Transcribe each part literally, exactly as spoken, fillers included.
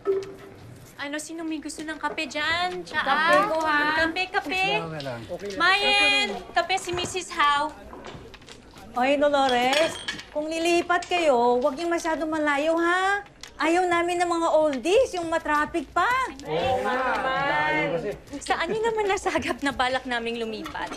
Ano, sino may gusto ng kape dyan? Tsaa? Kape ko, ha? Kape, kape. Mayen, kape si Missus Howe. Oy, Dolores, kung lilipat kayo, huwag yung masyadong malayo, ha? Ayaw namin ng mga oldies, yung matraffic pa. Oo nga, layo kasi. Saan niyo naman nasagap na balak naming lumipat?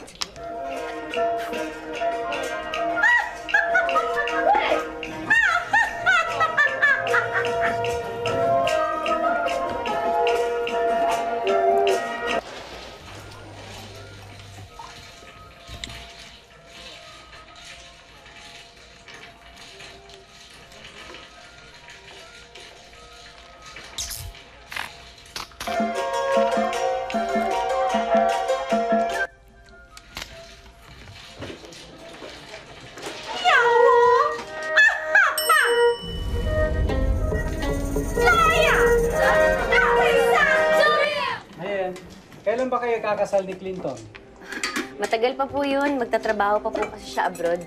Mayen, kailan ba kayo kakasal ni Clinton? Matagal pa po yun. Magtatrabaho pa po kasi siya abroad.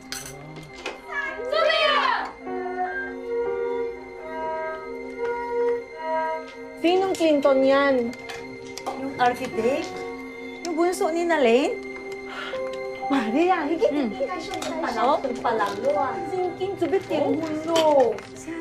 Sinong Clinton yan? Yung architect? Yung bunso ni Nalain? Maria, higit hindi ka siya palaw. Palalo, ah. Singking to be yung mundo. Si